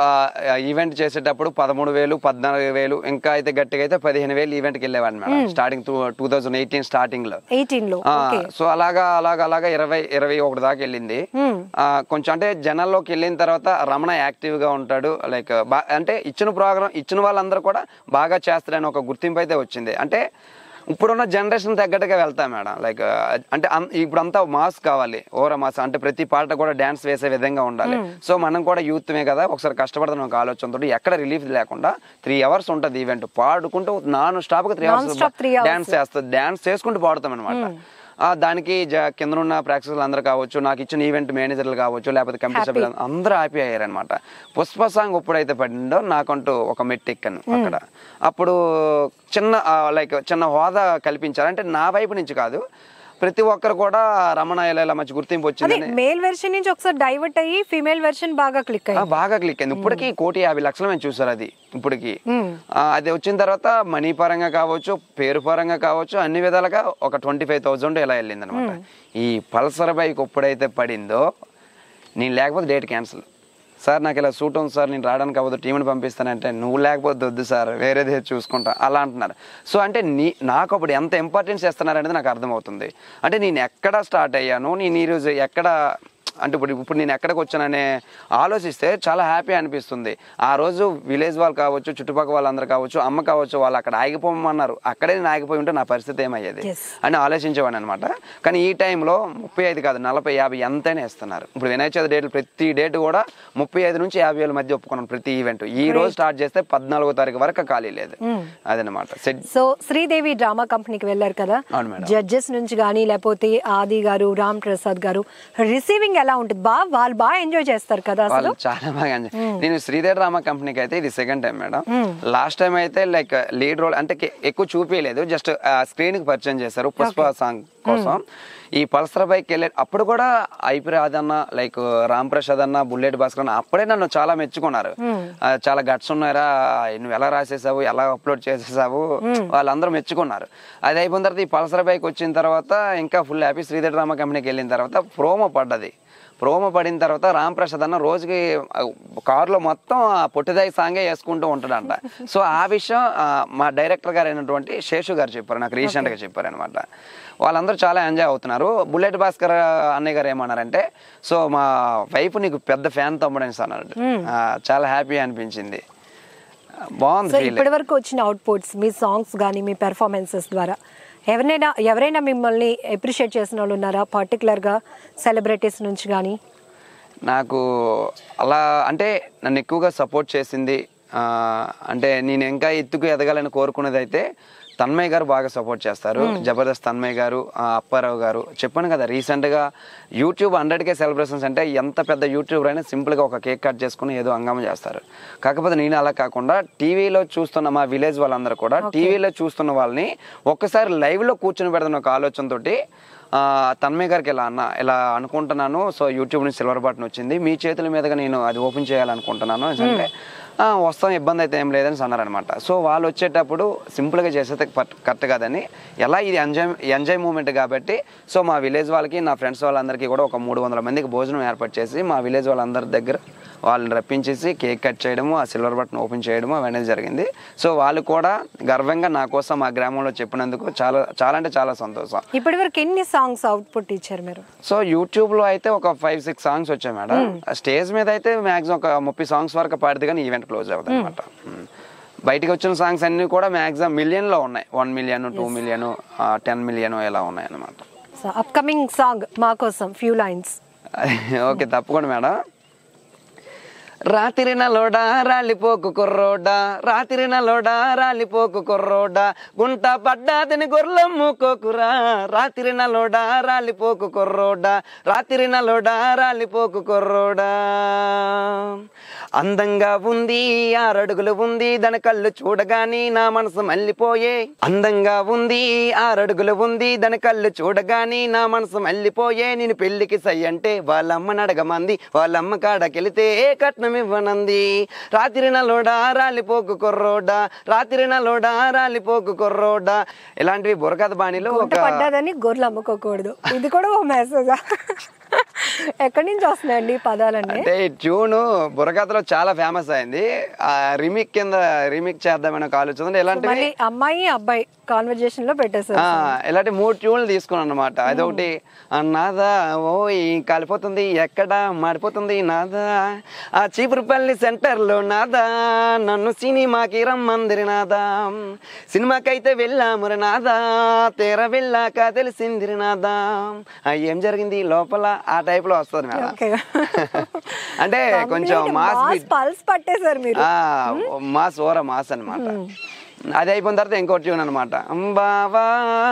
ఈవెంట్ చేసేటప్పుడు పదమూడు వేలు పద్నాలుగు వేలు ఇంకా అయితే గట్టిగా అయితే పదిహేను వేలు ఈవెంట్ కి వెళ్ళేవాడిని మేడం. Starting two thousand eighteen starting లో ఎయిటీన్ లో సో అలాగా అలాగా అలాగా ఇరవై ఇరవై ఒకటి దాకా వెళ్ళింది. కొంచెం అంటే జనాల్లోకి వెళ్ళిన తర్వాత రమణ యాక్టివ్ గా ఉంటాడు, లైక్ అంటే ఇచ్చిన ప్రోగ్రామ్ ఇచ్చిన వాళ్ళందరూ కూడా బాగా చేస్తారని ఒక గుర్తింపు అయితే వచ్చింది. అంటే ఇప్పుడున్న జనరేషన్ తగ్గట్టుగా వెళ్తాం మేడం. లైక్ అంటే ఇప్పుడు అంతా మాస్ కావాలి, ఓవర్ మాస్ అంటే ప్రతి పాట కూడా డాన్స్ వేసే విధంగా ఉండాలి. సో మనం కూడా యూత్మే కదా, ఒకసారి కష్టపడతాం ఒక ఆలోచనతో ఎక్కడ రిలీఫ్ లేకుండా త్రీ అవర్స్ ఉంటుంది ఈవెంట్, పాడుకుంటూ నాన్ స్టాప్ గా త్రీ అవర్స్ డాన్స్ చేస్తుంది, డాన్స్ చేసుకుంటూ పాడుతాం అనమాట. దానికి కింద ఉన్న ప్రేక్షకులు అందరూ కావచ్చు, నాకు ఇచ్చిన ఈవెంట్ మేనేజర్లు కావచ్చు, లేకపోతే కమిటీ సభ్యులు అందరూ హ్యాపీ అయ్యారనమాట. పుష్ప సాంగ్ ఎప్పుడైతే పడిందో నాకంటూ ఒక మెట్టు ఎక్కాను అక్కడ. అప్పుడు చిన్న లైక్ చిన్న హోదా కల్పించారు, అంటే నా వైపు నుంచి కాదు, ప్రతి ఒక్కరు కూడా రమణ ఇలా మంచి గుర్తింపు వచ్చింది. మేల్ వెర్షన్ నుంచి ఒకసారి డైవర్ట్ అయ్యి ఫీమేల్ వెర్షన్ బాగా క్లిక్ అయ్యింది, బాగా క్లిక్ అయింది. ఇప్పటికి కోటి యాభై లక్షల మంది చూసారు అది. ఇప్పటికి అది వచ్చిన తర్వాత మనీ పరంగా కావచ్చు, పేరు పరంగా కావచ్చు, అన్ని విధాలుగా ఒక ట్వంటీ ఫైవ్ థౌజండ్ ఇలా వెళ్ళింది అనమాట. ఈ పల్సర్ బైక్ ఎప్పుడైతే పడిందో నేను లేకపోతే డేట్ క్యాన్సిల్, సార్ నాకు ఇలా సూట్ ఉంది సార్ నేను రావడానికి అవ్వదు, టీంని పంపిస్తానంటే నువ్వు లేకపోతే వద్దు సార్ వేరేదే చూసుకుంటా అలా అంటున్నారు. సో అంటే నీ నాకు అప్పుడు ఎంత ఇంపార్టెన్స్ ఇస్తున్నారు అనేది నాకు అర్థమవుతుంది. అంటే నేను ఎక్కడ స్టార్ట్ అయ్యాను, నేను ఈరోజు ఎక్కడ అంటే ఇప్పుడు ఇప్పుడు నేను ఎక్కడికి వచ్చాననే ఆలోచిస్తే చాలా హ్యాపీ అనిపిస్తుంది. ఆ రోజు విలేజ్ వాళ్ళు కావచ్చు, చుట్టుపక్కల వాళ్ళందరూ కావచ్చు, అమ్మ కావచ్చు, వాళ్ళు అక్కడ ఆగిపోమన్నారు, అక్కడే నేను ఆగిపోయి ఉంటే నా పరిస్థితి ఏమయ్యేది అని ఆలోచించేవాడిని అనమాట. కానీ ఈ టైంలో ముప్పై ఐదు కాదు నలభై యాభై ఎంతైనా ఇస్తున్నారు. ఇప్పుడు వినాయక చవితి డేట్లు ప్రతి డేట్ కూడా ముప్పై ఐదు నుంచి యాభై వేల మధ్య ఒప్పుకున్నాను ప్రతి ఈవెంట్. ఈ రోజు స్టార్ట్ చేస్తే పద్నాలుగో తారీఖు వరకు ఖాళీ లేదు అదనమాట. సో శ్రీదేవి డ్రామా కంపెనీకి వెళ్ళారు కదా, జడ్జెస్ నుంచి కానీ లేకపోతే ఆది గారు, రామ్ ప్రసాద్ గారు రిసీవింగ్ ఎలా ఉంటుంది? బా వాళ్ళు బాగా ఎంజాయ్ చేస్తారు కదా అసలు? చాలా బాగా ఎంజాయ్. నేను శ్రీదేవి డ్రామా కంపెనీకి అయితే ఇది second time madam. Last time అయితే లైక్ లీడ్ రోల్ అంటే ఎక్కువ చూపించలేదు, జస్ట్ స్క్రీన్ కి పరిచయం చేశారు పుష్ప సాంగ్ కోసం. ఈ పల్సర్ బైక్ వెళ్ళే అప్పుడు కూడా ఐపిరాజ్ అన్న, లైక్ రామ్ ప్రసాద్ అన్న, బుల్లెట్ భాస్కర్ అన్న అప్పుడే నన్ను చాలా మెచ్చుకున్నారు. చాలా గట్స్ ఉన్నారా, నువ్వు ఎలా రాసేసావు, ఎలా అప్లోడ్ చేసేసావు, వాళ్ళందరూ మెచ్చుకున్నారు. అది అయిపోయిన తర్వాత ఈ పల్సర్ బైక్ వచ్చిన తర్వాత ఇంకా ఫుల్ హ్యాపీ. శ్రీదేవి డ్రామా కంపెనీకి వెళ్ళిన తర్వాత ప్రోమో పడ్డది. ప్రోమో పడిన తర్వాత రామ్ ప్రసాద్ అన్న రోజుకి కారులో మొత్తం ఆ పొట్టిదాయి సాంగే వేసుకుంటూ ఉంటాడంట. సో ఆ విషయం మా డైరెక్టర్ గారు అయినటువంటి శేషు గారు చెప్పారు, నాకు రీసెంట్గా చెప్పారు అనమాట. వాళ్ళందరూ చాలా ఎంజాయ్ అవుతున్నారు. బుల్లెట్ భాస్కర్ అన్నయ్య గారు ఏమన్నారంటే, సో మా వైఫ్ నీకు పెద్ద ఫ్యాన్ తమ్ముడని అన్నాడు. చాలా హ్యాపీ అనిపించింది, బాగుంది. ఇప్పటి వరకు వచ్చిన అవుట్పుట్స్ మీ సాంగ్స్ కానీ మీ పెర్ఫార్మెన్సెస్ ద్వారా ఎవరైనా ఎవరైనా మిమ్మల్ని అప్రిషియేట్ చేసిన వాళ్ళు ఉన్నారా, పర్టికులర్గా సెలబ్రిటీస్ నుంచి కానీ? నాకు అలా అంటే నన్ను ఎక్కువగా సపోర్ట్ చేసింది అంటే నేను ఇంకా ఎత్తుకు ఎదగాలని కోరుకునేది అయితే తన్మయ్ గారు బాగా సపోర్ట్ చేస్తారు. జబర్దస్త్ తన్మయ్ గారు, అప్పారావు గారు. చెప్పాను కదా రీసెంట్గా యూట్యూబ్ హండ్రెడ్ కే సెలబ్రేషన్స్ అంటే ఎంత పెద్ద యూట్యూబర్ అయినా సింపుల్గా ఒక కేక్ కట్ చేసుకుని ఏదో హంగామా చేస్తారు. కాకపోతే నేను అలా కాకుండా టీవీలో చూస్తున్న మా విలేజ్ వాళ్ళందరూ కూడా టీవీలో చూస్తున్న వాళ్ళని ఒక్కసారి లైవ్లో కూర్చొని పెడతాను ఒక ఆలోచనతోటి. తన్మయ్ గారికి ఇలా అన్న ఇలా అనుకుంటున్నాను, సో యూట్యూబ్ నుంచి సిల్వర్ బటన్ వచ్చింది, మీ చేతుల మీదుగా నేను అది ఓపెన్ చేయాలనుకుంటున్నాను అంటే వస్తాం, ఇబ్బంది అయితే ఏం లేదని అన్నారనమాట. సో వాళ్ళు వచ్చేటప్పుడు సింపుల్గా చేసేది కరెక్ట్ కాదని, ఎలా ఇది ఎంజాయ్ ఎంజాయ్ మూమెంట్ కాబట్టి సో మా విలేజ్ వాళ్ళకి నా ఫ్రెండ్స్ వాళ్ళందరికీ కూడా ఒక మూడు వందల మందికి భోజనం ఏర్పాటు చేసి మా విలేజ్ వాళ్ళందరి దగ్గర వాళ్ళని రప్పించేసి కేక్ కట్ చేయడము, ఆ సిల్వర్ బటన్ ఓపెన్ చేయడము అవన్నీ జరిగింది. సో వాళ్ళు కూడా గర్వంగా నా కోసం మా గ్రామంలో చెప్పినందుకు చాలా చాలా అంటే చాలా సంతోషం. ఇప్పటి వరకు ఎన్ని సాంగ్స్ అవుట్పుట్ ఇచ్చారు మీరు? సో యూట్యూబ్ లో అయితే ఒక ఫైవ్ సిక్స్ సాంగ్స్ వచ్చాయి మేడం. స్టేజ్ మీద అయితే మాక్సిమం ఒక ముప్పై సాంగ్స్ వరకు పాడితే కానీ ఈవెంట్ క్లోజ్ అవుతుంది అనమాట. బయటకు వచ్చిన సాంగ్స్ అన్ని కూడా మాక్సిమం మిలియన్ లో ఉన్నాయి, one million two million ten million ఇలా ఉన్నాయి అనమాట. అప్కమింగ్ సాంగ్ మా కోసం ఫ్యూ లైన్స్. ఓకే తప్పకుండా మేడం. రాత్రి నలోడా రాలిపోకు కుర్రోడా, రాత్రి నలోడా రాలిపోకు కుర్రోడా, గుంట పడ్డాదని గొర్రెమ్మకోకురా, రాత్రి నలోడా రాలిపోకు కుర్రోడా, రాత్రి నలోడా రాలిపోకు కుర్రోడా. అందంగా ఉంది ఆరడుగులు ఉంది దాని కళ్ళు చూడగాని నా మనసు మళ్ళీపోయే, అందంగా ఉంది ఆరడుగులు ఉంది దాని కళ్ళు చూడగాని నా మనసు మళ్ళీపోయే, నేను పెళ్లికి సై అంటే వాళ్ళమ్మ నడగమంది, వాళ్ళమ్మ కాడకెళితే కట్నం ఇవ్వనంది, రాత్రి నలోడా రాలిపోకు కుర్రోడా, రాత్రి నలోడా రాలిపోకు కుర్రోడా. ఇలాంటివి బుర్రకథ బాణీలో పడ్డాదని గొర్రెలు అమ్ముకోకూడదు, ఇది కూడా ఓ మెసేజ్. ఎక్కడి నుంచి వస్తున్నాయండి పదాలన్నీ? అంటే ట్యూన్ బుర్రకథలో చాలా ఫేమస్ అయింది, ఆ రిమిక్ కింద రిమిక్ చేద్దామని ఒక ఆలోచన. ఇలాంటివి అమ్మాయి అబ్బాయి కాన్వర్జేషన్ లో పెట్టేసారు. ఇలాంటి మూడు ట్యూన్లు తీసుకున్నాను అనమాట. అదొకటి నాదా ఓ కాలిపోతుంది ఎక్కడ మాడిపోతుంది నాదా, ఆ చీపురుపల్లి సెంటర్ లో నాదా, నన్ను సినిమాకి రమ్మందిరి నాదా, సినిమాకైతే వెళ్ళామురి నాదా, తెర వెళ్ళాక తెలిసిందిరి నాదా, ఏం జరిగింది లోపల ఆ టైప్ లో వస్తుంది మేడం. అంటే కొంచెం మాస్ పల్స్ పట్టేశారు మీరు, మాస్ ఓర మాస్ అనమాట. అది అయిపోయిన తర్వాత ఇంకోటి ట్యూన్ అనమాట. బావా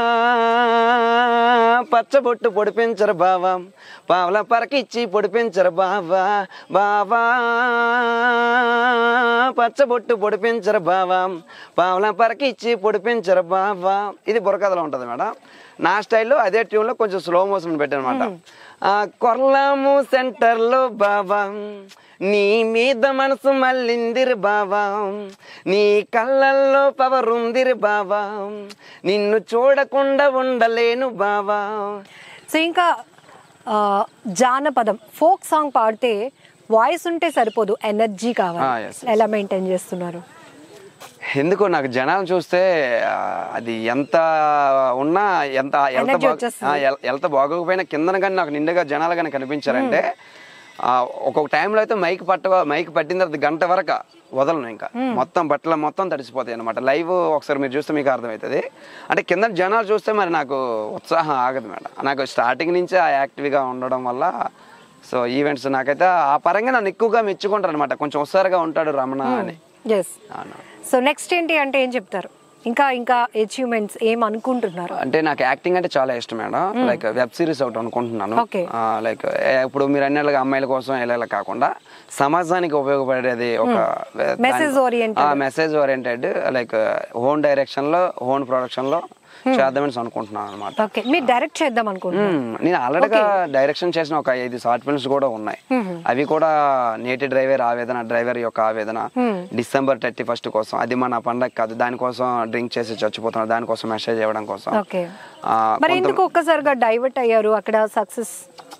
పచ్చబొట్టు పొడిపించరు బావా, పావుల పరకిచ్చి పొడిపించరు బావా, బావా పచ్చబొట్టు పొడిపించరు బావా, పావుల పరకిచ్చి పొడిపించరు బావా. ఇది బుర్రకథలో ఉంటుంది మేడం. నా స్టైల్లో అదే ట్యూన్లో కొంచెం స్లో మోషన్ పెట్టానమాట. కొర్లాము సెంటర్లో బావా నీ మీద మనసు మళ్ళిందిరి బావా, నీ కళ్ళల్లో పవరుందిరి బావా, నిన్ను చూడకుండా ఉండలేను బావా. సో ఇంకా జానపదం ఫోక్ సాంగ్ పాడితే వాయిస్ ఉంటే సరిపోదు, ఎనర్జీ కావాలి, ఎలా మెయింటైన్ చేస్తున్నారు? ఎందుకో నాకు జనాలు చూస్తే అది ఎంత ఉన్నా ఎంత ఎంత బాగోకపోయినా కిందన కానీ నాకు నిండుగా జనాలు కానీ కనిపించారంటే, ఒక్కొక్క టైంలో అయితే మైక్ పట్ట మైక్ పట్టిన తర్వాత గంట వరకు వదలను, ఇంకా మొత్తం బట్టలు మొత్తం తడిసిపోతాయి అనమాట. లైవ్ ఒకసారి మీరు చూస్తే మీకు అర్థమవుతుంది. అంటే కింద జనాలు చూస్తే మరి నాకు ఉత్సాహం ఆగదు మేడం. నాకు స్టార్టింగ్ నుంచే ఆ యాక్టివ్గా ఉండడం వల్ల సో ఈవెంట్స్ నాకైతే ఆ పరంగా నన్ను ఎక్కువగా మెచ్చుకుంటారు అనమాట. కొంచెం హుషారుగా ఉంటాడు రమణ అని. సో నెక్స్ట్ ఏంటి అంటే ఏం చెప్తారు? ఇంకా ఇంకా అచీవ్మెంట్స్ ఏం అనుకుంటున్నారు? అంటే నాకు యాక్టింగ్ అంటే చాలా ఇష్టం మేడం. లైక్ వెబ్ సిరీస్ ఒకటి అనుకుంటున్నాను. లైక్ ఇప్పుడు మీరు అన్నట్లుగా అమ్మాయిల కోసం ఎలా కాకుండా సమాజానికి ఉపయోగపడేది ఒక message oriented message oriented like own direction లో ఓన్ ప్రొడక్షన్ లో చేద్దామని అనుకుంటున్నాను అనమాట. మీరు డైరెక్ట్ చేద్దాం అనుకుంటున్నాను. నేను ఆల్రెడీగా డైరెక్షన్ చేసిన ఒక ఐదు షార్ట్ ఫిల్మ్స్ కూడా ఉన్నాయి. అవి కూడా నేటి డ్రైవర్ ఆవేదన, డ్రైవర్ యొక్క ఆవేదన, డిసెంబర్ థర్టీ ఫస్ట్ కోసం, అది మన పండగ కాదు, దానికోసం డ్రింక్ చేసి చచ్చిపోతున్నారు, దానికోసం మెసేజ్ ఇవ్వడం కోసం. మరి ఎందుకు ఒక్కసారిగా డైవర్ట్ అయ్యారు అక్కడ? సక్సెస్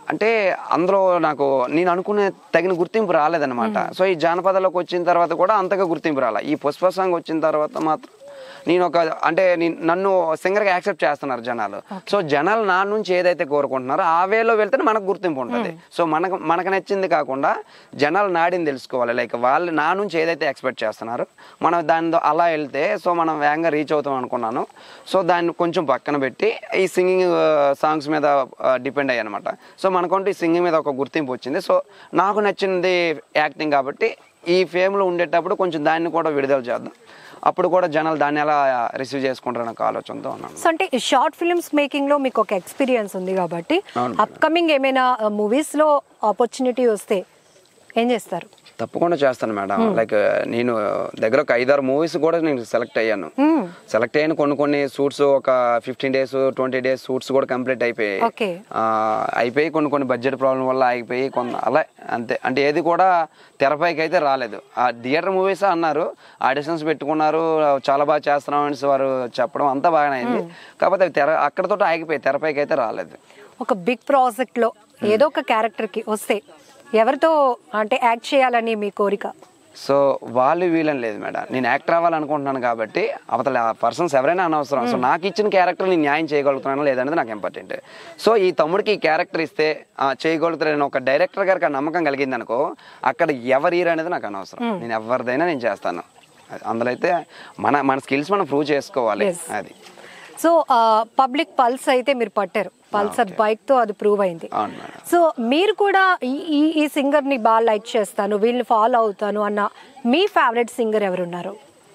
అంటే అందులో నాకు నేను అనుకునే తగిన గుర్తింపు రాలేదన్నమాట. సో ఈ జానపదాలకు వచ్చిన తర్వాత కూడా అంతగా గుర్తింపు రాలే. ఈ పుష్ప సాంగ్ వచ్చిన తర్వాత మాత్రం నేను ఒక అంటే నన్ను సింగర్గా యాక్సెప్ట్ చేస్తున్నారు జనాలు. సో జనాలు నా నుంచి ఏదైతే కోరుకుంటున్నారో ఆ వేలో వెళ్తే మనకు గుర్తింపు ఉంటుంది. సో మనకు మనకు నచ్చింది కాకుండా జనాలు నాడిని తెలుసుకోవాలి. లైక్ వాళ్ళు నా నుంచి ఏదైతే ఎక్స్పెక్ట్ చేస్తున్నారో మనం దాని అలా వెళ్తే సో మనం వేగంగా రీచ్ అవుతాం అనుకున్నాను. సో దాన్ని కొంచెం పక్కన పెట్టి ఈ సింగింగ్ సాంగ్స్ మీద డిపెండ్ అయ్యాయి అనమాట. సో మనకంటూ ఈ సింగింగ్ మీద ఒక గుర్తింపు వచ్చింది. సో నాకు నచ్చింది యాక్టింగ్ కాబట్టి ఈ ఫేమ్లో ఉండేటప్పుడు కొంచెం దాన్ని కూడా విడుదల చేద్దాం, అప్పుడు కూడా జనాలు దాన్ని ఎలా రిసీవ్ చేసుకుంటారని ఒక ఆలోచనతో ఉన్నాను. సో అంటే షార్ట్ ఫిల్మ్స్ మేకింగ్ లో మీకు ఒక ఎక్స్పీరియన్స్ ఉంది కాబట్టి అప్కమింగ్ ఏమైనా మూవీస్ లో ఆపర్చునిటీ వస్తే ఏం చేస్తారు? తప్పకుండా చేస్తాను మేడం. లైక్ నేను దగ్గర ఒక ఐదారు మూవీస్ కూడా నేను సెలెక్ట్ అయ్యాను. సెలెక్ట్ అయిన కొన్ని కొన్ని షూట్స్ ఒక fifteen days twenty days shoots కూడా కంప్లీట్ అయిపోయాయి. అయిపోయి కొన్ని కొన్ని బడ్జెట్ ప్రాబ్లం వల్ల అయిపోయి కొంత అలా అంతే. అంటే ఏది కూడా తెరపైకి అయితే రాలేదు. ఆ థియేటర్ మూవీస్ అన్నారు, ఆడిషన్స్ పెట్టుకున్నారు, చాలా బాగా చేస్తున్నాం అని వారు చెప్పడం అంతా బాగానే అయింది. కాకపోతే అవి తెర అక్కడతో ఆగిపోయి తెరపైకి అయితే రాలేదు. ఒక బిగ్ ప్రాజెక్ట్ లో ఏదో ఒక క్యారెక్టర్ కి వస్తే ఎవరితో అంటే యాక్ట్ చేయాలని మీ కోరిక? సో వాళ్ళు వీళ్ళని లేదు మేడం, నేను యాక్టర్ అవ్వాలనుకుంటున్నాను కాబట్టి అవతల పర్సన్స్ ఎవరైనా అనవసరం. సో నాకు ఇచ్చిన క్యారెక్టర్ నేను న్యాయం చేయగలుగుతున్నాను లేదనేది నాకు ఇంపార్టెంట్. సో ఈ తమ్ముడికి ఈ క్యారెక్టర్ ఇస్తే చేయగలుగుతారని ఒక డైరెక్టర్ గారికి ఆ నమ్మకం కలిగింది అనుకో, అక్కడ ఎవరు హీరో అనేది నాకు అనవసరం. నేను ఎవరిదైనా నేను చేస్తాను. అందులో అయితే మన మన స్కిల్స్ మనం ప్రూవ్ చేసుకోవాలి. అది సో పబ్లిక్ పల్స్ అయితే మీరు పట్టారు, పల్సర్ బైక్ తో అది ప్రూవ్ అయింది. సో మీరు కూడా ఈ ఈ సింగర్ ని బాగా లైక్ చేస్తాను, వీళ్ళని ఫాలో అవుతాను అన్న మీ ఫేవరెట్ సింగర్ ఎవరున్నారు?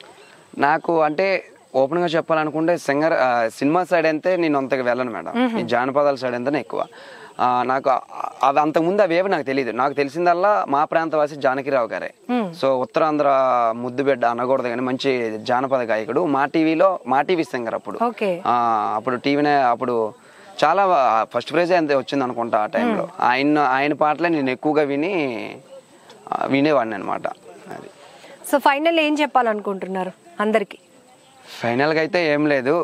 నాకు అంటే ఓపెన్ గా చెప్పాలనుకుంటే సింగర్ సినిమా సైడ్ అయితే నేను అంతగా వెళ్ళను మేడం. ఈ జానపదాల సైడ్ అంతనే ఎక్కువ. నాకు అది అంతకుముందు అవేవి నాకు తెలియదు. నాకు తెలిసిందల్లా మా ప్రాంతవాసి జానకిరావు గారే. సో ఉత్తరాంధ్ర ముద్దు బిడ్డ అనకూడదు కానీ మంచి జానపద గాయకుడు. మా టీవీలో మా టీవీ సింగర్ అప్పుడు. అప్పుడు టీవీనే అప్పుడు చాలా ఫస్ట్ ప్రైజ్ అంతే వచ్చింది అనుకుంటా ఆ టైంలో. ఆయన ఆయన పాటలే నేను ఎక్కువగా విని వినేవాడిని అనమాట. అది. సో ఫైనల్ ఏం చెప్పాలనుకుంటున్నారు అందరికి? ఫైనల్గా అయితే ఏం లేదు,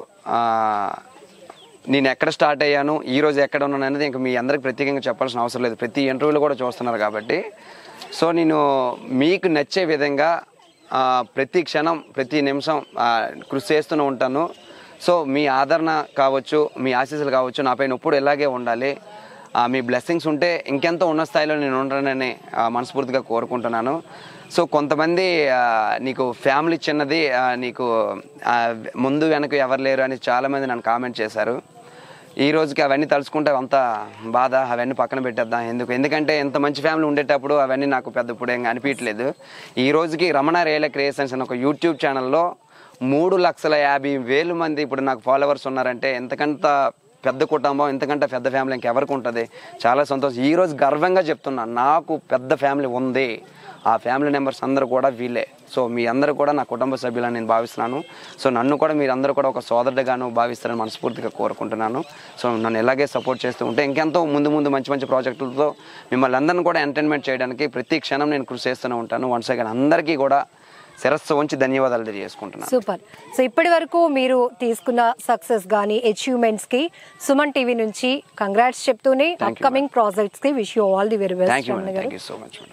నేను ఎక్కడ స్టార్ట్ అయ్యాను ఈ రోజు ఎక్కడ ఉన్నాను అనేది ఇంకా మీ అందరికి ప్రత్యేకంగా చెప్పాల్సిన అవసరం లేదు. ప్రతి ఇంటర్వ్యూలో కూడా చూస్తున్నారు కాబట్టి. సో నేను మీకు నచ్చే విధంగా ప్రతి క్షణం ప్రతి నిమిషం కృషి చేస్తూనే ఉంటాను. సో మీ ఆదరణ కావచ్చు, మీ ఆశీస్సులు కావచ్చు నా పైన ఎప్పుడు ఇలాగే ఉండాలి. మీ బ్లెస్సింగ్స్ ఉంటే ఇంకెంతో ఉన్న స్థాయిలో నేను ఉంటానని మనస్ఫూర్తిగా కోరుకుంటున్నాను. సో కొంతమంది నీకు ఫ్యామిలీ చిన్నది, నీకు ముందు వెనక ఎవరు లేరు అని చాలామంది నన్ను కామెంట్ చేశారు. ఈ రోజుకి అవన్నీ తలుచుకుంటే అంత బాధ, అవన్నీ పక్కన పెట్టేద్దాం. ఎందుకు ఎందుకంటే ఎంత మంచి ఫ్యామిలీ ఉండేటప్పుడు అవన్నీ నాకు పెద్ద ఇప్పుడు ఏం అనిపించలేదు. ఈ రోజుకి రమణ రియల్ క్రియేషన్స్ అని ఒక యూట్యూబ్ ఛానల్లో మూడు లక్షల యాభై వేలు మంది ఇప్పుడు నాకు ఫాలోవర్స్ ఉన్నారంటే ఎంతకంత పెద్ద కుటుంబం, ఎంతకంటే పెద్ద ఫ్యామిలీ ఇంకెవరికి ఉంటుంది. చాలా సంతోషం. ఈరోజు గర్వంగా చెప్తున్నాను, నాకు పెద్ద ఫ్యామిలీ ఉంది. ఆ ఫ్యామిలీ మెంబర్స్ అందరూ కూడా వీళ్ళే. సో మీ అందరూ కూడా నా కుటుంబ సభ్యులని నేను భావిస్తున్నాను. సో నన్ను కూడా మీరందరూ కూడా ఒక సోదరుడిగాను భావిస్తారని మనస్ఫూర్తిగా కోరుకుంటున్నాను. సో నన్ను ఇలాగే సపోర్ట్ చేస్తూ ఉంటే ఇంకెంతో ముందు ముందు మంచి మంచి ప్రాజెక్టులతో మిమ్మల్ని అందరిని కూడా ఎంటర్టైన్మెంట్ చేయడానికి ప్రతి క్షణం నేను కృషి చేస్తూనే ఉంటాను. వన్స్ అగైన్ అందరికీ కూడా శిరస్సు వంచి ధన్యవాదాలు తెలియజేసుకుంటున్నాను. సూపర్. సో ఇప్పటి వరకు మీరు తీసుకున్న సక్సెస్ కానీ అచీవ్మెంట్స్ కి సుమన్ టీవీ నుంచి కంగ్రాట్స్ చెప్తూనే అప్కమింగ్ ప్రాజెక్ట్స్ కి wish you all the very best. Thank you so much.